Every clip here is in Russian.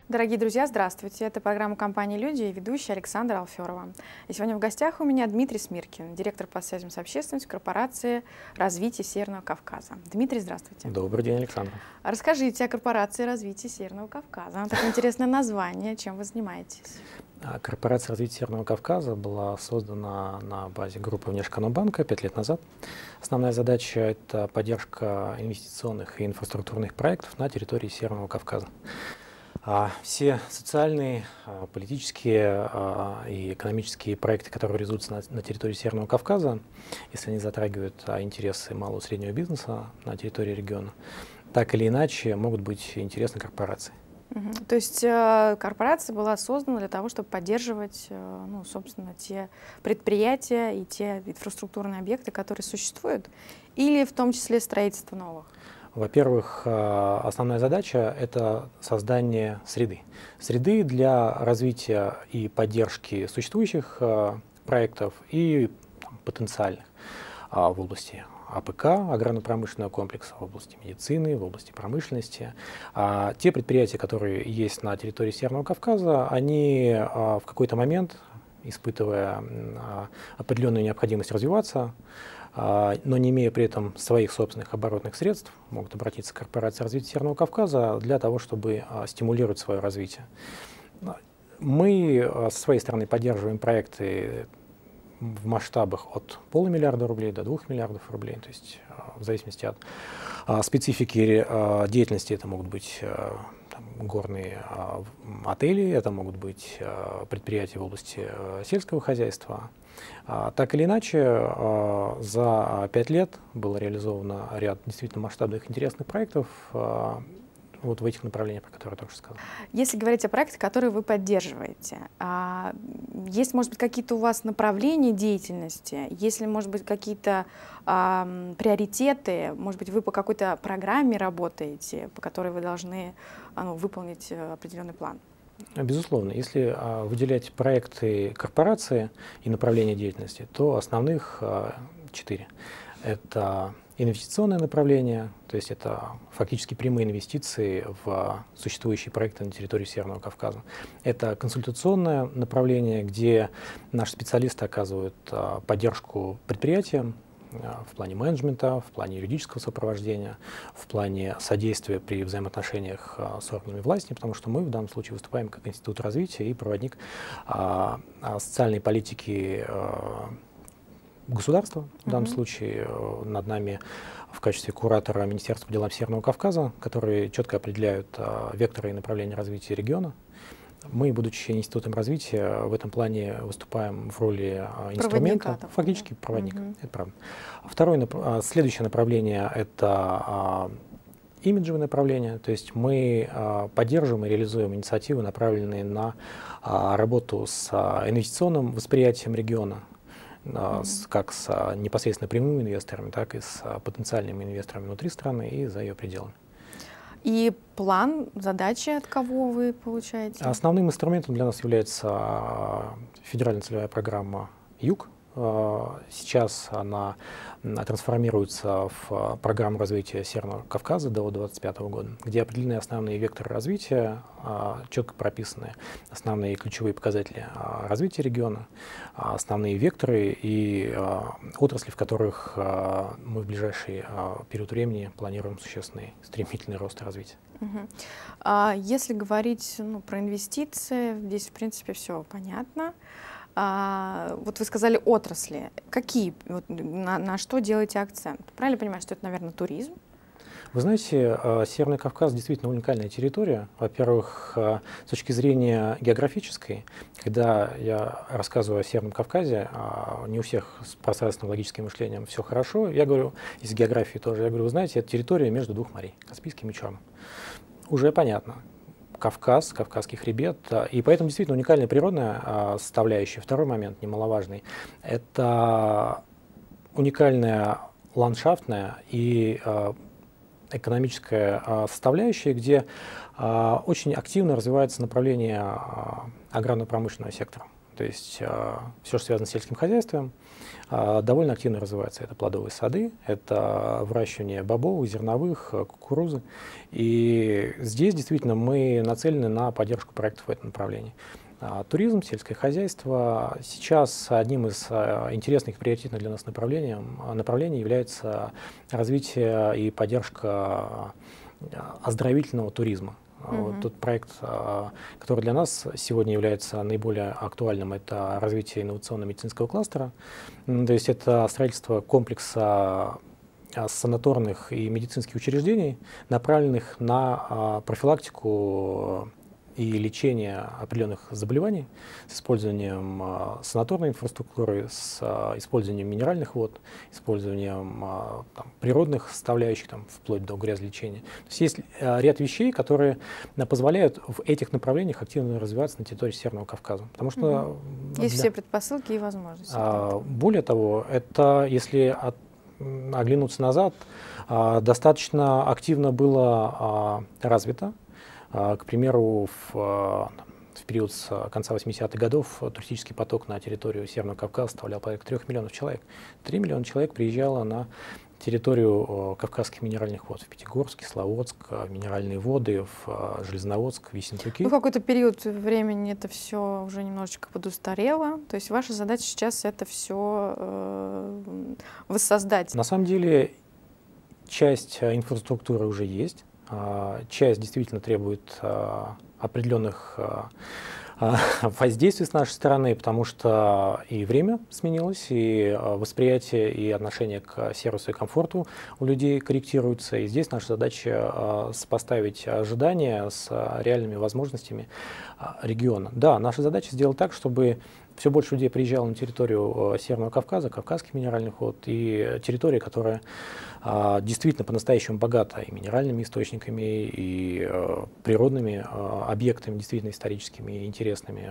Дорогие друзья, здравствуйте. Это программа компании «Люди» и ведущая Александра Алферова. И сегодня в гостях у меня Дмитрий Смиркин, директор по связям с общественностью корпорации развития Северного Кавказа. Дмитрий, здравствуйте. Добрый день, Александр. Расскажите о корпорации развития Северного Кавказа. Такое интересное название. Чем вы занимаетесь? Корпорация развития Северного Кавказа была создана на базе группы Внешэкономбанка 5 лет назад. Основная задача – это поддержка инвестиционных и инфраструктурных проектов на территории Северного Кавказа. Все социальные, политические и экономические проекты, которые реализуются на территории Северного Кавказа, если они затрагивают интересы малого и среднего бизнеса на территории региона, так или иначе могут быть интересны корпорации. То есть корпорация была создана для того, чтобы поддерживать, собственно, те предприятия и те инфраструктурные объекты, которые существуют, или в том числе строительство новых? Во-первых, основная задача – это создание среды. Среды для развития и поддержки существующих проектов и потенциальных в области АПК, аграрно-промышленного комплекса, в области медицины, в области промышленности. Те предприятия, которые есть на территории Северного Кавказа, они в какой-то момент, испытывая определенную необходимость развиваться, но не имея при этом своих собственных оборотных средств, могут обратиться к корпорации развития Северного Кавказа для того, чтобы стимулировать свое развитие. Мы со своей стороны поддерживаем проекты в масштабах от $500 миллиарда рублей до $2 миллиардов рублей, то есть в зависимости от специфики деятельности это могут быть горные отели, это могут быть предприятия в области сельского хозяйства. Так или иначе, за 5 лет было реализовано ряд действительно масштабных интересных проектов вот в этих направлениях, про которые я только что сказал. Если говорить о проектах, которые вы поддерживаете, есть, может быть, какие-то у вас направления деятельности, если, может быть, какие-то приоритеты, может быть, вы по какой-то программе работаете, по которой вы должны выполнить определенный план? Безусловно, если выделять проекты корпорации и направления деятельности, то основных 4. Это инвестиционное направление, то есть это фактически прямые инвестиции в существующие проекты на территории Северного Кавказа. Это консультационное направление, где наши специалисты оказывают поддержку предприятиям в плане менеджмента, в плане юридического сопровождения, в плане содействия при взаимоотношениях с органами власти, потому что мы в данном случае выступаем как институт развития и проводник социальной политики государства. В данном случае над нами в качестве куратора Министерства по делам Северного Кавказа, которые четко определяют векторы и направления развития региона. Мы, будучи институтом развития, в этом плане выступаем в роли инструмента, фактически проводника. Это правда. Следующее направление – это имиджевое направление, то есть мы поддерживаем и реализуем инициативы, направленные на работу с инвестиционным восприятием региона, как с непосредственно прямыми инвесторами, так и с потенциальными инвесторами внутри страны и за ее пределами. И план, задачи от кого вы получаете? Основным инструментом для нас является федеральная целевая программа «Юг». Сейчас она трансформируется в программу развития Северного Кавказа до 2025 года, где определены основные векторы развития, четко прописаны основные ключевые показатели развития региона, основные векторы и отрасли, в которых мы в ближайший период времени планируем существенный стремительный рост и развитие. Если говорить про инвестиции, здесь в принципе все понятно. Вот вы сказали отрасли. Какие, на что делаете акцент? Правильно понимаю, что это, наверное, туризм? Вы знаете, Северный Кавказ действительно уникальная территория. Во-первых, с точки зрения географической, когда я рассказываю о Северном Кавказе, не у всех с пространственным логическим мышлением все хорошо. Я говорю, из географии тоже, я говорю, вы знаете, это территория между двух морей, Каспийским и Черным. Уже понятно. Кавказ, Кавказский хребет, и поэтому действительно уникальная природная составляющая. Второй момент, немаловажный, это уникальная ландшафтная и экономическая составляющая, где очень активно развивается направление аграрно-промышленного сектора. То есть все, что связано с сельским хозяйством, довольно активно развивается. Это плодовые сады, это выращивание бобовых, зерновых, кукурузы. И здесь действительно мы нацелены на поддержку проектов в этом направлении. Туризм, сельское хозяйство. Сейчас одним из интересных и приоритетных для нас направлений является развитие и поддержка оздоровительного туризма. Вот тот проект, который для нас сегодня является наиболее актуальным, это развитие инновационно-медицинского кластера. То есть это строительство комплекса санаторных и медицинских учреждений, направленных на профилактику и лечение определенных заболеваний с использованием санаторной инфраструктуры, с использованием минеральных вод, использованием природных составляющих, вплоть до грязелечения. То есть ряд вещей, которые позволяют в этих направлениях активно развиваться на территории Северного Кавказа. Потому что есть все предпосылки и возможности. Более того, это, если оглянуться назад, достаточно активно было развито. К примеру, в период с конца 80-х годов туристический поток на территорию Северного Кавказа составлял порядка 3 миллионов человек. 3 миллиона человек приезжало на территорию кавказских минеральных вод, в Пятигорск, Кисловодск, минеральные воды, в Железноводск, в Ессентуки. В какой-то период времени это все уже немножечко подустарело. То есть ваша задача сейчас это все воссоздать. На самом деле часть инфраструктуры уже есть. Часть действительно требует определенных воздействий с нашей стороны, потому что и время сменилось, и восприятие и отношение к сервису и комфорту у людей корректируются. И здесь наша задача сопоставить ожидания с реальными возможностями региона. Да, наша задача сделать так, чтобы все больше людей приезжало на территорию Северного Кавказа, кавказских минеральных вод, и территория, которая действительно по-настоящему богата и минеральными источниками, и природными объектами, действительно историческими и интересными,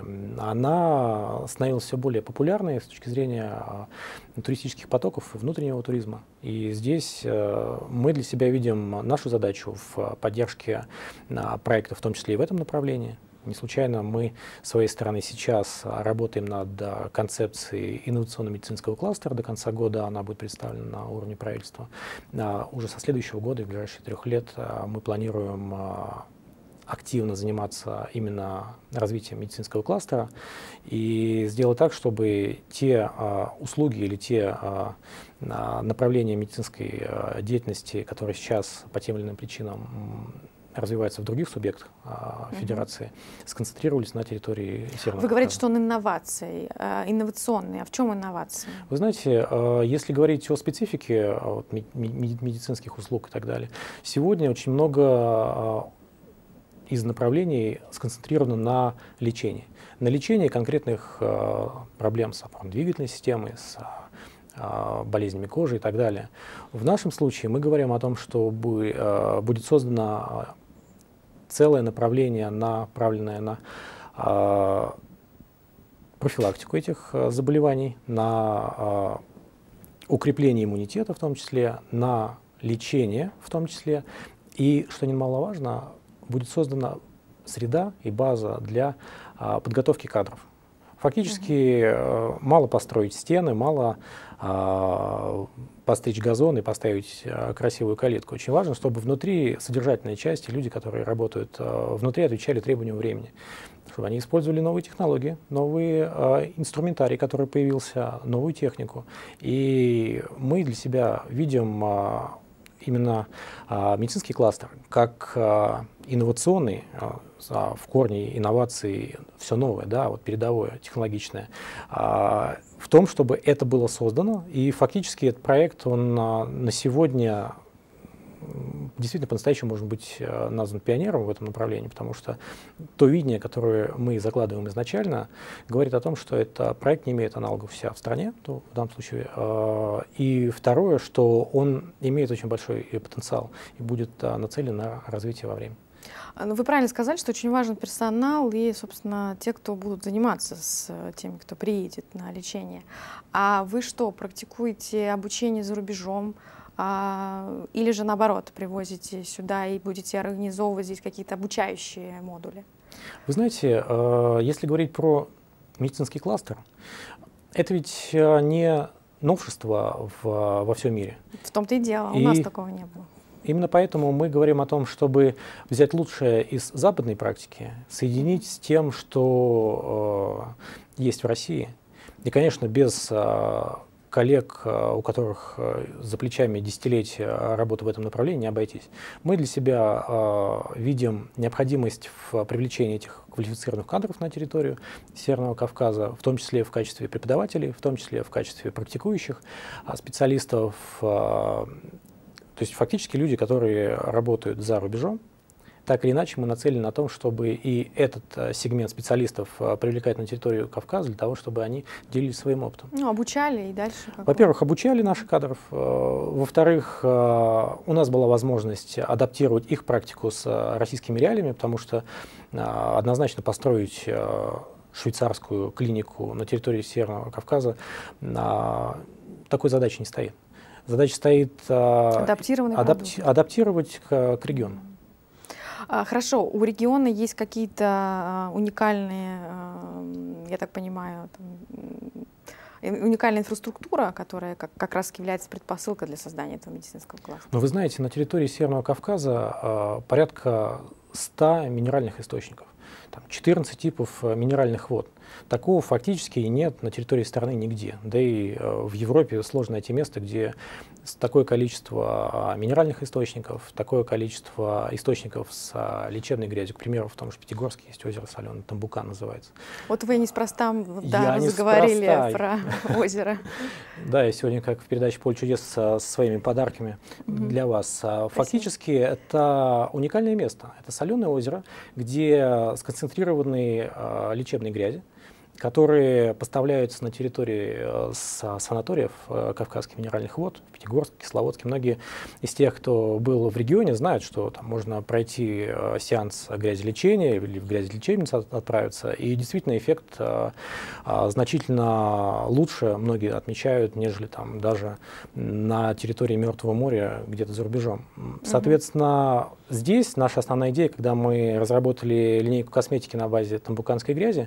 она становилась все более популярной с точки зрения туристических потоков и внутреннего туризма. И здесь мы для себя видим нашу задачу в поддержке проектов, в том числе и в этом направлении. Не случайно мы с своей стороны сейчас работаем над концепцией инновационно-медицинского кластера. До конца года она будет представлена на уровне правительства. Уже со следующего года, в ближайшие 3 лет, мы планируем активно заниматься именно развитием медицинского кластера и сделать так, чтобы те услуги или те направления медицинской деятельности, которые сейчас по тем или иным причинам развиваются в других субъектах федерации, сконцентрировались на территории Северного Кавказа. Вы говорите, что он инновационный. А в чем инновации? Вы знаете, если говорить о специфике медицинских услуг и так далее, сегодня очень много из направлений сконцентрировано на лечении. На лечении конкретных проблем с опорно-двигательной системой, с болезнями кожи и так далее. В нашем случае мы говорим о том, что будет создано целое направление, направленное на профилактику этих заболеваний, на укрепление иммунитета в том числе, на лечение в том числе. И, что немаловажно, будет создана среда и база для подготовки кадров. Фактически мало построить стены, мало постричь газон и поставить красивую калитку. Очень важно, чтобы внутри содержательной части люди, которые работают внутри, отвечали требованиям времени. Чтобы они использовали новые технологии, новые инструментарий, который появился, новую технику. И мы для себя видим именно медицинский кластер как инновационный, в корне инноваций все новое, да, вот передовое, технологичное, в том, чтобы это было создано. И фактически этот проект, он на сегодня действительно по-настоящему может быть назван пионером в этом направлении, потому что то видение, которое мы закладываем изначально, говорит о том, что этот проект не имеет аналогов вся в стране, в данном случае. И второе, что он имеет очень большой потенциал и будет нацелен на развитие во время. Вы правильно сказали, что очень важен персонал и, собственно, те, кто будут заниматься с теми, кто приедет на лечение. А вы что, практикуете обучение за рубежом? Или же, наоборот, привозите сюда и будете организовывать здесь какие-то обучающие модули? Вы знаете, если говорить про медицинский кластер. Это ведь не новшество во всем мире. В том-то и дело, у нас такого не было. Именно поэтому мы говорим о том, чтобы взять лучшее из западной практики, соединить с тем, что есть в России. И, конечно, без коллег, у которых за плечами десятилетия работы в этом направлении, не обойтись. Мы для себя видим необходимость в привлечении этих квалифицированных кадров на территорию Северного Кавказа, в том числе в качестве преподавателей, в том числе в качестве практикующих специалистов. То есть фактически люди, которые работают за рубежом. Так или иначе мы нацелены на том, чтобы и этот сегмент специалистов привлекать на территорию Кавказа для того, чтобы они делились своим опытом. Ну, обучали и дальше? Во-первых, обучали наших кадров. Во-вторых, у нас была возможность адаптировать их практику с российскими реалиями, потому что однозначно построить швейцарскую клинику на территории Северного Кавказа такой задачи не стоит. Задача стоит адаптировать к региону. Хорошо, у региона есть какие-то уникальные, я так понимаю, уникальная инфраструктура, которая как раз является предпосылкой для создания этого медицинского кластера? Но вы знаете, на территории Северного Кавказа порядка 100 минеральных источников, 14 типов минеральных вод. Такого фактически нет на территории страны нигде. Да и в Европе сложно найти место, где такое количество минеральных источников, такое количество источников с лечебной грязью. К примеру, в том же Пятигорске есть озеро соленое, Тамбукан называется. Вот вы неспроста заговорили про озеро. Да, я сегодня, как в передаче «Поле чудес», со своими подарками для вас. Фактически это уникальное место. Это соленое озеро, где сконцентрированы лечебные грязи, которые поставляются на территории санаториев Кавказских минеральных вод, в Пятигорске, Кисловодске. Многие из тех, кто был в регионе, знают, что там можно пройти сеанс грязелечения или в грязелечебницу отправиться. И действительно эффект значительно лучше, многие отмечают, нежели там даже на территории Мертвого моря, где-то за рубежом. Соответственно, здесь наша основная идея, когда мы разработали линейку косметики на базе тамбуканской грязи,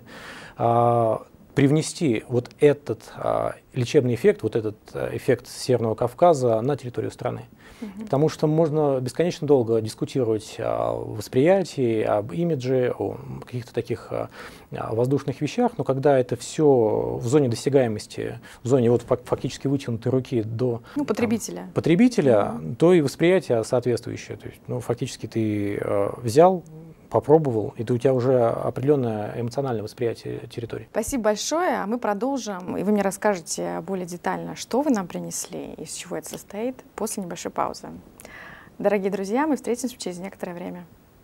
привнести вот этот лечебный эффект, вот этот эффект Северного Кавказа на территорию страны. Потому что можно бесконечно долго дискутировать о восприятии, об имидже, о каких-то таких воздушных вещах, но когда это все в зоне досягаемости, в зоне вот фактически вытянутой руки до потребителя, то и восприятие соответствующее. То есть, фактически ты взял, попробовал, и у тебя уже определенное эмоциональное восприятие территории. Спасибо большое. А мы продолжим, и вы мне расскажете более детально, что вы нам принесли, из чего это состоит, после небольшой паузы. Дорогие друзья, мы встретимся через некоторое время.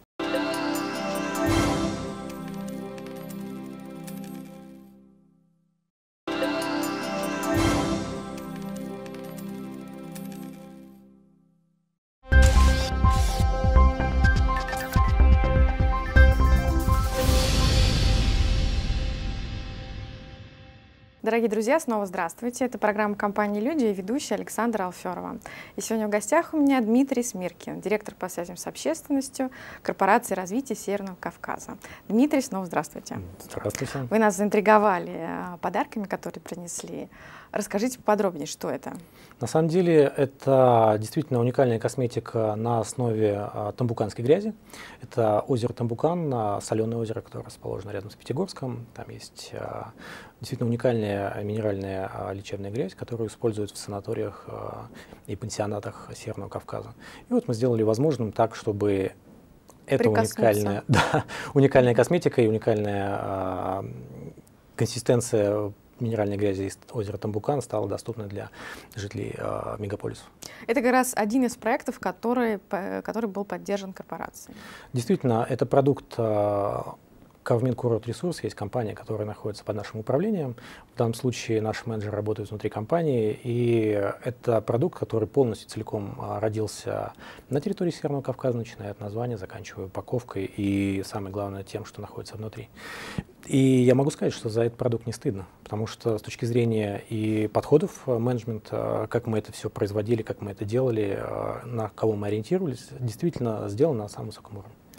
Дорогие друзья, снова здравствуйте. Это программа компании «Люди» и ведущая Александра Алферова. И сегодня в гостях у меня Дмитрий Смиркин, директор по связям с общественностью корпорации развития Северного Кавказа. Дмитрий, снова здравствуйте. Здравствуйте. Вы нас заинтриговали подарками, которые принесли. Расскажите подробнее, что это? На самом деле это действительно уникальная косметика на основе тамбуканской грязи. Это озеро Тамбукан, соленое озеро, которое расположено рядом с Пятигорском. Там есть действительно уникальная минеральная лечебная грязь, которую используют в санаториях и пансионатах Северного Кавказа. И вот мы сделали возможным так, чтобы эта уникальная косметика и уникальная консистенция минеральной грязи из озера Тамбукан стала доступна для жителей мегаполисов. Это как раз один из проектов, который был поддержан корпорацией. Действительно, это продукт Кавминкурортресурс, есть компания, которая находится под нашим управлением. В данном случае наши менеджеры работают внутри компании, и это продукт, который полностью целиком родился на территории Северного Кавказа, начиная от названия, заканчивая упаковкой и, самое главное, тем, что находится внутри. И я могу сказать, что за этот продукт не стыдно, потому что с точки зрения и подходов менеджмента, как мы это все производили, как мы это делали, на кого мы ориентировались, действительно сделано на самом высоком уровне.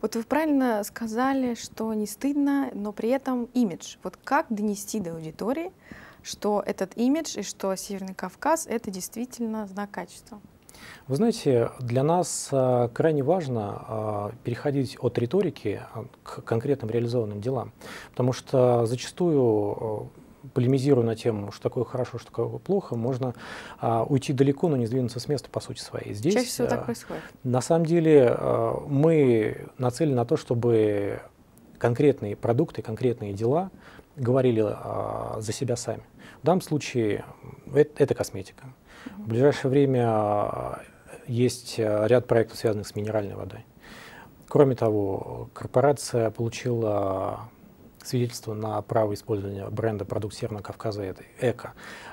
Вот вы правильно сказали, что не стыдно, но при этом имидж. Вот как донести до аудитории, что этот имидж и что Северный Кавказ — это действительно знак качества? Вы знаете, для нас крайне важно переходить от риторики к конкретным реализованным делам, потому что зачастую, полемизируя на тему, что такое хорошо, что такое плохо, можно уйти далеко, но не сдвинуться с места по сути своей. Здесь, чаще всего так происходит. На самом деле мы нацелены на то, чтобы конкретные продукты, конкретные дела говорили за себя сами. В данном случае это косметика. В ближайшее время есть ряд проектов, связанных с минеральной водой. Кроме того, корпорация получила свидетельство на право использования бренда «Продукт Северного Кавказа» — это «Эко».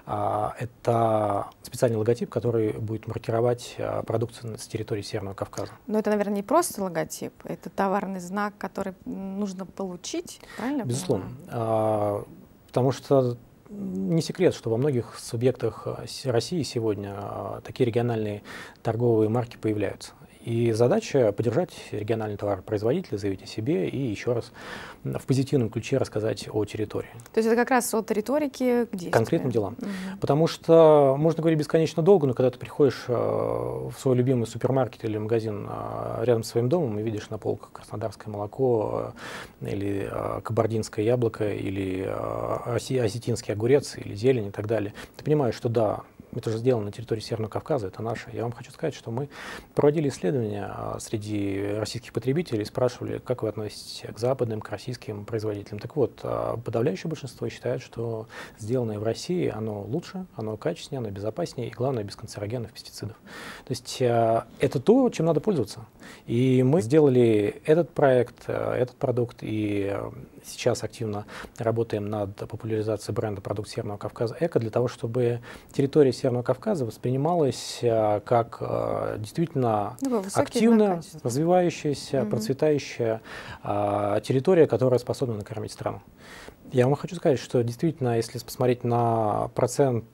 Это специальный логотип, который будет маркировать продукцию с территории Северного Кавказа. Но это, наверное, не просто логотип, это товарный знак, который нужно получить, правильно? Безусловно. Потому что не секрет, что во многих субъектах России сегодня такие региональные торговые марки появляются. И задача поддержать региональный товаропроизводитель, заявить о себе и еще раз в позитивном ключе рассказать о территории. То есть это как раз от риторики к действию. Конкретным делам. Потому что можно говорить бесконечно долго, но когда ты приходишь в свой любимый супермаркет или магазин рядом с своим домом и видишь на полках краснодарское молоко или кабардинское яблоко или осетинский огурец или зелень и так далее, ты понимаешь, что да, это же сделано на территории Северного Кавказа, это наше. Я вам хочу сказать, что мы проводили исследования среди российских потребителей, спрашивали, как вы относитесь к западным, к российским производителям. Так вот, подавляющее большинство считает, что сделанное в России, оно лучше, оно качественнее, оно безопаснее и, главное, без канцерогенов, пестицидов. То есть это то, чем надо пользоваться. И мы сделали этот проект, этот продукт, и сейчас активно работаем над популяризацией бренда «Продукт Северного Кавказа Эко» для того, чтобы территория Северного Кавказа воспринималась как действительно активно развивающаяся, процветающая территория, которая способна накормить страну. Я вам хочу сказать, что действительно, если посмотреть на процент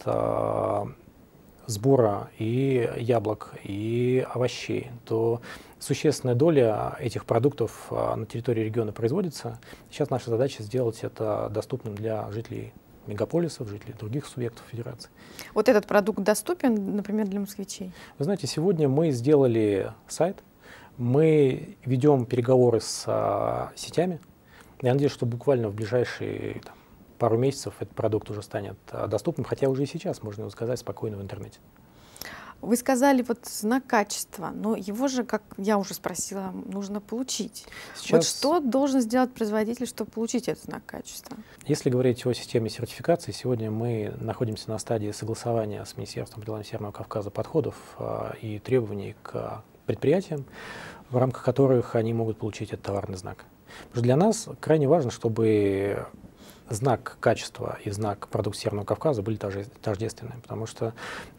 сбора и яблок, и овощей, то существенная доля этих продуктов на территории региона производится. Сейчас наша задача сделать это доступным для жителей мегаполисов, жителей других субъектов федерации. Вот этот продукт доступен, например, для москвичей? Вы знаете, сегодня мы сделали сайт, мы ведем переговоры с сетями. Я надеюсь, что буквально в ближайшие пару месяцев этот продукт уже станет доступным, хотя уже и сейчас можно его заказать спокойно в интернете. Вы сказали вот знак качества, но его же, как я уже спросила, нужно получить. Сейчас... Вот что должен сделать производитель, чтобы получить этот знак качества? Если говорить о системе сертификации, сегодня мы находимся на стадии согласования с Министерством по делам Северного Кавказа подходов и требований к предприятиям, в рамках которых они могут получить этот товарный знак. Потому что для нас крайне важно, чтобы знак качества и знак продукт Северного Кавказа были тождественны, потому что,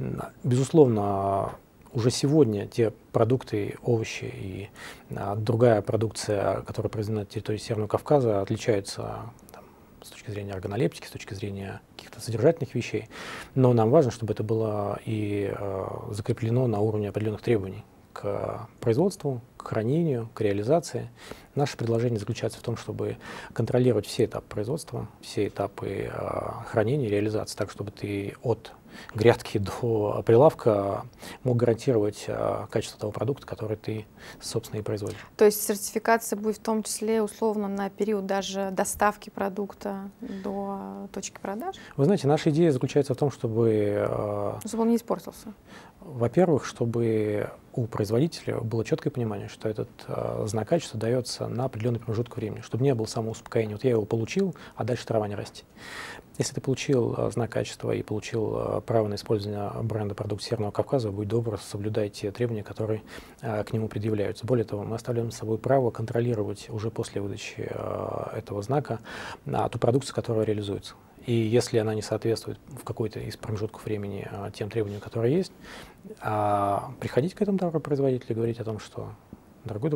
безусловно, уже сегодня те продукты, овощи и другая продукция, которая произведена на территории Северного Кавказа, отличаются с точки зрения органолептики, с точки зрения каких-то содержательных вещей. Но нам важно, чтобы это было и закреплено на уровне определенных требований к производству, к хранению, к реализации. Наше предложение заключается в том, чтобы контролировать все этапы производства, все этапы хранения и реализации, так, чтобы ты от грядки до прилавка мог гарантировать качество того продукта, который ты, собственно, и производишь. То есть сертификация будет в том числе условно на период даже доставки продукта до точки продаж? Вы знаете, наша идея заключается в том, чтобы он не испортился. Во-первых, чтобы у производителя было четкое понимание, что этот знак качества дается на определенный промежуток времени, чтобы не было самоуспокоения. Вот я его получил, а дальше трава не расти. Если ты получил знак качества и получил право на использование бренда «Продукт Северного Кавказа», будь добр, соблюдай те требования, которые к нему предъявляются. Более того, мы оставляем с собой право контролировать уже после выдачи этого знака ту продукцию, которая реализуется. И если она не соответствует в какой-то из промежутков времени тем требованиям, которые есть, приходить к этому товаропроизводителю и говорить о том, что, дорогой друг,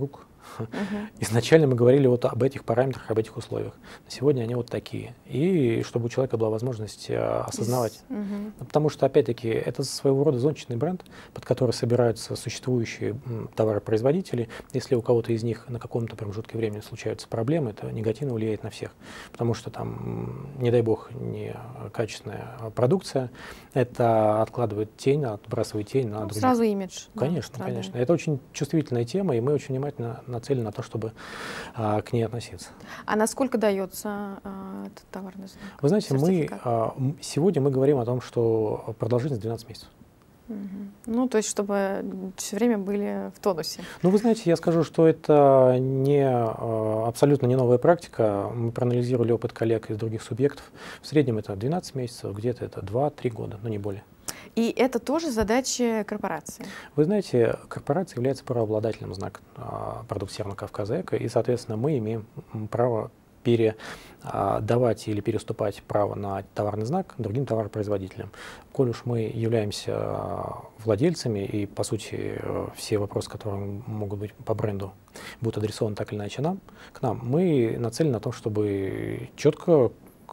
Изначально мы говорили вот об этих параметрах, об этих условиях. На сегодня они вот такие. И чтобы у человека была возможность осознавать. Потому что, опять-таки, это своего рода зонтичный бренд, под который собираются существующие товаропроизводители. Если у кого-то из них на каком-то промежутке времени случаются проблемы, это негативно влияет на всех. Потому что там, не дай бог, некачественная продукция, это откладывает тень, отбрасывает тень на других. Сразу имидж. Конечно, да, конечно. Это очень чувствительная тема, и мы очень внимательно нацелены на то, чтобы к ней относиться. А насколько дается этот товарный знак? Вы знаете, сегодня мы говорим о том, что продолжительность 12 месяцев. Ну, то есть, чтобы все время были в тонусе. Ну, вы знаете, я скажу, что это абсолютно не новая практика. Мы проанализировали опыт коллег из других субъектов. В среднем это 12 месяцев, где-то это 2-3 года, но не более. И это тоже задачи корпорации? Вы знаете, корпорация является правообладателем знака продукции Северного Кавказа Эко, и, соответственно, мы имеем право передавать или переступать право на товарный знак другим товаропроизводителям. Коль уж мы являемся владельцами, и, по сути, все вопросы, которые могут быть по бренду, будут адресованы так или иначе к нам, мы нацелены на то, чтобы четко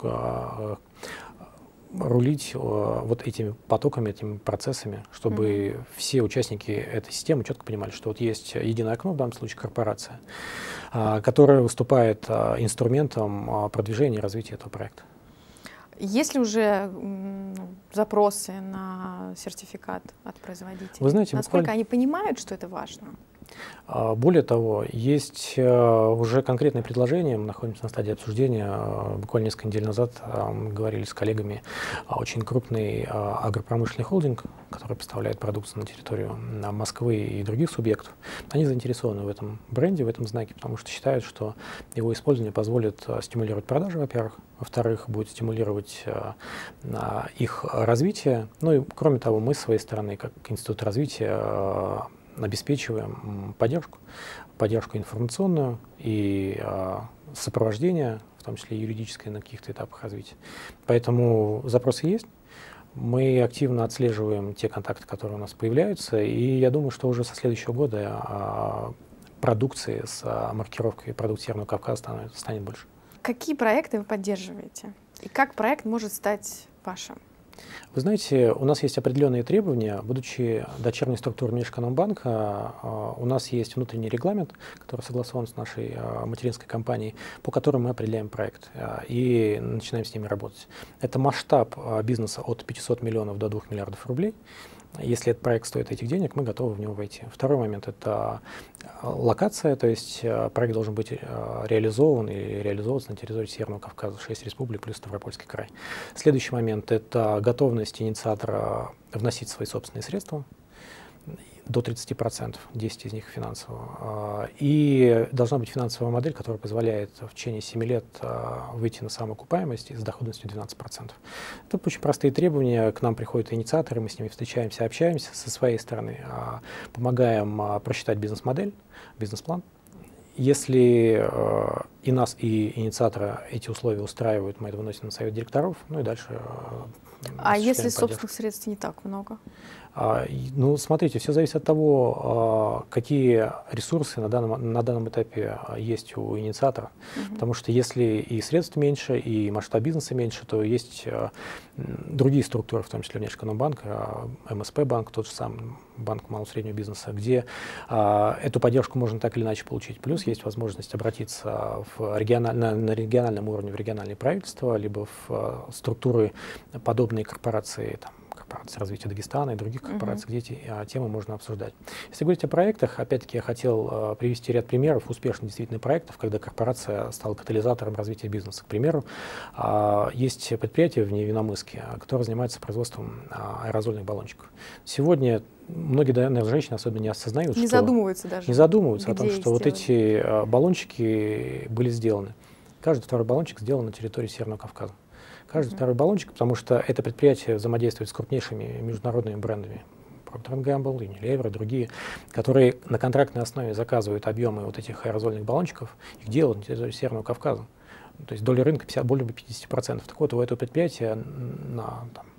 рулить вот этими потоками, этими процессами, чтобы все участники этой системы четко понимали, что вот есть единое окно, в данном случае корпорация, которая выступает инструментом продвижения и развития этого проекта. Есть ли уже запросы на сертификат от производителей? Вы знаете, насколько они понимают, что это важно? Более того, есть уже конкретные предложения, мы находимся на стадии обсуждения. Буквально несколько недель назад мы говорили с коллегами, очень крупный агропромышленный холдинг, который поставляет продукцию на территорию Москвы и других субъектов. Они заинтересованы в этом бренде, в этом знаке, потому что считают, что его использование позволит стимулировать продажи, во-первых, во-вторых, будет стимулировать их развитие. Ну и кроме того, мы с своей стороны, как Институт развития, обеспечиваем поддержку информационную и сопровождение, в том числе юридическое на каких-то этапах развития. Поэтому запросы есть. Мы активно отслеживаем те контакты, которые у нас появляются, и я думаю, что уже со следующего года продукции с маркировкой продукции Северного Кавказа станет больше. Какие проекты вы поддерживаете? И как проект может стать вашим? Вы знаете, у нас есть определенные требования. Будучи дочерней структурой Межэкономбанка, у нас есть внутренний регламент, который согласован с нашей материнской компанией, по которому мы определяем проект и начинаем с ними работать. Это масштаб бизнеса от 500 миллионов до 2 миллиардов рублей. Если этот проект стоит этих денег, мы готовы в него войти. Второй момент – это локация, то есть проект должен быть реализован и реализовываться на территории Северного Кавказа, 6 республик плюс Ставропольский край. Следующий момент – это готовность инициатора вносить свои собственные средства, до 30%, 10 из них финансово. И должна быть финансовая модель, которая позволяет в течение 7 лет выйти на самоокупаемость с доходностью 12%. Это очень простые требования. К нам приходят инициаторы, мы с ними встречаемся, общаемся. Со своей стороны помогаем просчитать бизнес-модель, бизнес-план. Если и нас, и инициатора эти условия устраивают, мы это выносим на совет директоров, ну и дальше. А если собственных средств не так много? Ну, смотрите, все зависит от того, какие ресурсы на данном этапе есть у инициатора. Потому что если и средств меньше, и масштаб бизнеса меньше, то есть другие структуры, в том числе Внешэкономбанк, МСП-банк, тот же самый банк малого и среднего бизнеса, где эту поддержку можно так или иначе получить. Плюс есть возможность обратиться на региональном уровне в региональные правительства, либо в структуры, подобные корпорации, корпорации развития Дагестана и других корпораций, где эти темы можно обсуждать. Если говорить о проектах, опять-таки я хотел привести ряд примеров успешных действительно проектов, когда корпорация стала катализатором развития бизнеса. К примеру, есть предприятие в Невиномысске, которое занимается производством аэрозольных баллончиков. Сегодня многие, наверное, женщины особенно не осознают, не задумываются даже. Не задумываются о том, что вот эти баллончики были сделаны. Каждый второй баллончик сделан на территории Северного Кавказа. Каждый второй баллончик, потому что это предприятие взаимодействует с крупнейшими международными брендами, Procter & Gamble, Unilever и другие, которые на контрактной основе заказывают объемы вот этих аэрозольных баллончиков, их делают на территории Северного Кавказа. То есть доля рынка более 50%. Так вот, у этого предприятия на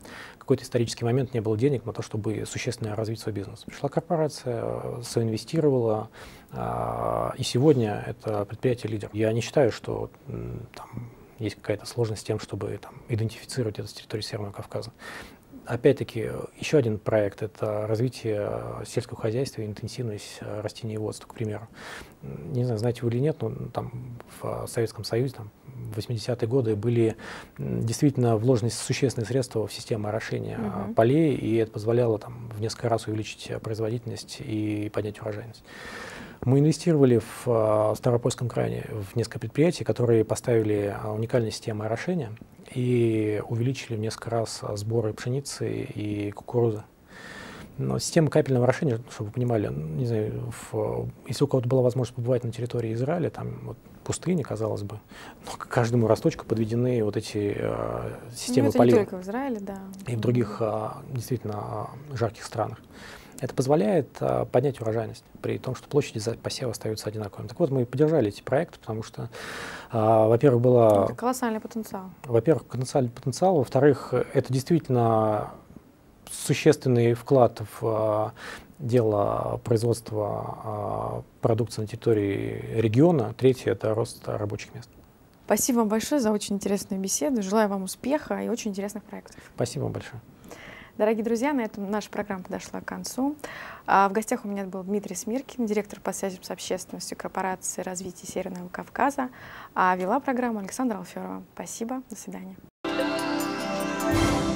какой-то исторический момент не было денег на то, чтобы существенно развить свой бизнес. Пришла корпорация, соинвестировала, и сегодня это предприятие-лидер. Я не считаю, что там есть какая-то сложность с тем, чтобы там идентифицировать это с территории Северного Кавказа. Опять-таки, еще один проект — это развитие сельского хозяйства и интенсивность растениеводства, к примеру. Не знаю, знаете вы или нет, но там в Советском Союзе там, в 80-е годы были действительно вложены существенные средства в систему орошения полей, и это позволяло там, в несколько раз увеличить производительность и поднять урожайность. Мы инвестировали в Ставропольском крае в несколько предприятий, которые поставили уникальные системы орошения и увеличили в несколько раз сборы пшеницы и кукурузы. Но система капельного орошения, чтобы вы понимали, не знаю, если у кого-то была возможность побывать на территории Израиля, там вот, пустыня, казалось бы, но к каждому росточку подведены вот эти системы полива. Не только в Израиле, да. И в других действительно жарких странах. Это позволяет поднять урожайность, при том, что площади посева остаются одинаковыми. Так вот, мы поддержали эти проекты, потому что, во-первых, было... Это колоссальный потенциал. Во-первых, колоссальный потенциал. Во-вторых, это действительно существенный вклад в дело производства продукции на территории региона. Третье — это рост рабочих мест. Спасибо вам большое за очень интересную беседу. Желаю вам успеха и очень интересных проектов. Спасибо вам большое. Дорогие друзья, на этом наша программа подошла к концу. В гостях у меня был Дмитрий Смиркин, директор по связям с общественностью корпорации развития Северного Кавказа. А вела программу Александра Алферова. Спасибо, до свидания.